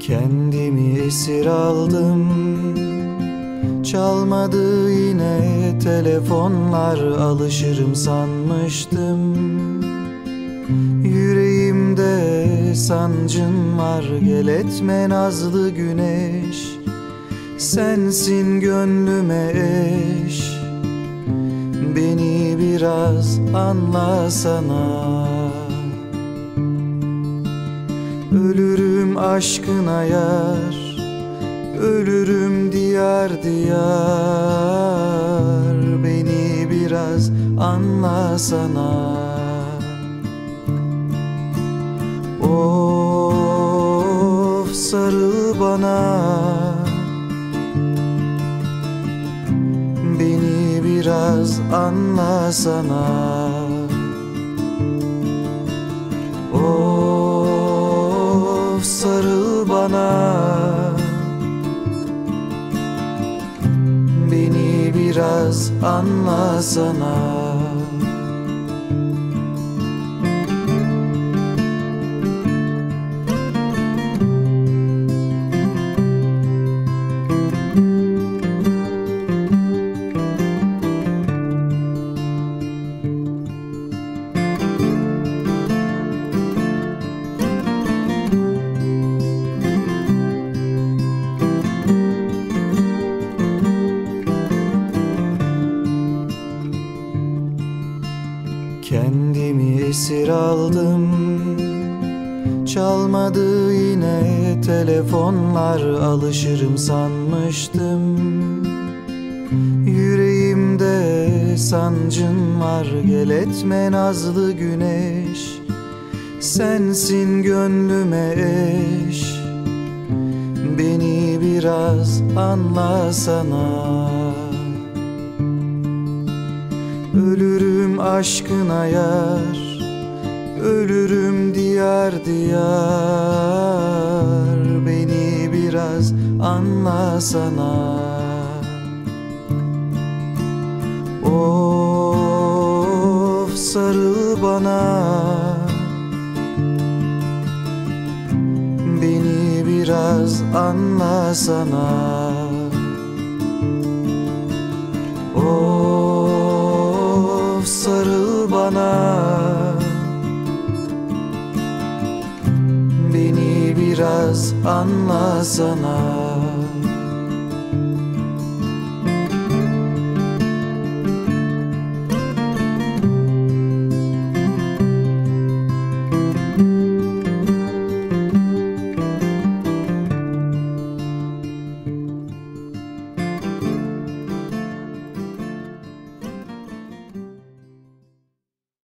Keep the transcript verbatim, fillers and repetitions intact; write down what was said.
Kendimi esir aldım, çalmadı yine telefonlar, alışırım sanmıştım. Yüreğimde sancın var, gel etme nazlı güneş. Sensin gönlüme eş, beni biraz anlasana. Ölürüm aşkına yar, ölürüm diyar diyar, beni biraz anlasana. Of, sarıl bana, beni biraz anlasana. Of, sarıl bana, beni biraz anlasana. Kendimi esir aldım, çalmadı yine telefonlar, alışırım sanmıştım. Yüreğimde sancın var, gel etme nazlı güneş. Sensin gönlüme eş, beni biraz anlasana. Ölürüm aşkına yar, ölürüm diyar diyar, beni biraz anlasana. Of, sarıl bana, beni biraz anlasana. Of, sarıl bana, beni biraz anlasana.